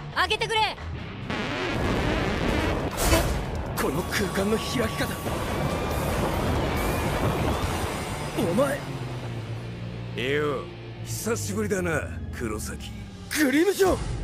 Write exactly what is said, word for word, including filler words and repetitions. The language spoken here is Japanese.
開けてくれ。 この空間の開き方。お前。 ええよ、久しぶりだな黒崎。 グリムジョー。